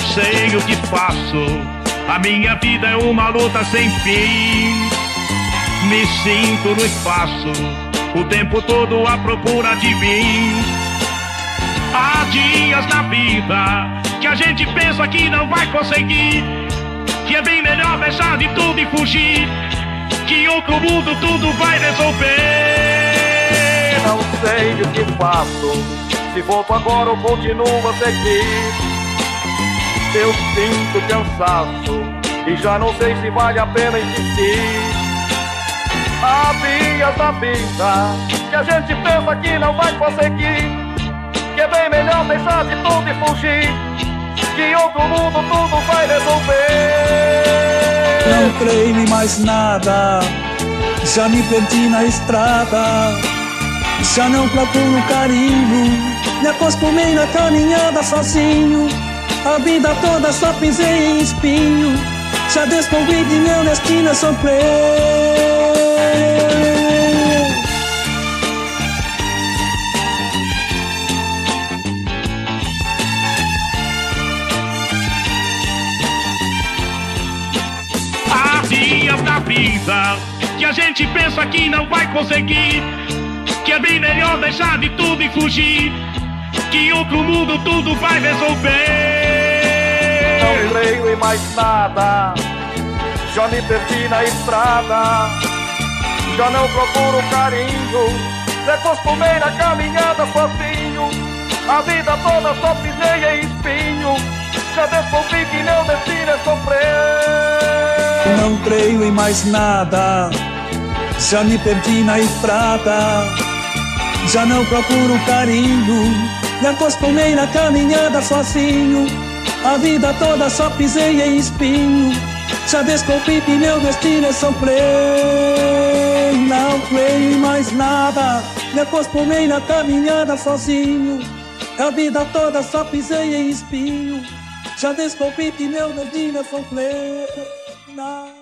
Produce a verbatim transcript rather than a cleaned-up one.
sei o que faço, a minha vida é uma luta sem fim. Me sinto no espaço, o tempo todo à procura de mim. Há dias na vida que a gente pensa que não vai conseguir, que é bem melhor deixar de tudo e fugir, que outro mundo tudo vai resolver. Não sei o que faço, se volto agora ou continuo a seguir. Eu sinto cansaço e já não sei se vale a pena insistir. Há dias na vida que a gente pensa que não vai conseguir, que é bem melhor deixar de tudo e fugir, que outro mundo tudo vai resolver. Não creio em mais nada, já me perdi na estrada, já não procuro carinho, me acostumei na caminhada sozinho. A vida toda só pisei em espinho, já descobri que meu destino é sofrer. Há dias na vida que a gente pensa que não vai conseguir, que é bem melhor deixar de tudo e fugir, que outro mundo tudo vai resolver. Não creio em mais nada, já me perdi na estrada, já não procuro carinho, me acostumei na caminhada sozinho. A vida toda só pisei em espinho, já descobri que meu destino é sofrer. Não creio em mais nada, já me perdi na estrada, já não procuro carinho, me acostumei na caminhada sozinho. A vida toda só pisei em espinho, já descobri que meu destino é sofrer. Não creio em mais nada, me acostumei na caminhada sozinho. A vida toda só pisei em espinho, já descobri que meu destino é sofrer. Não.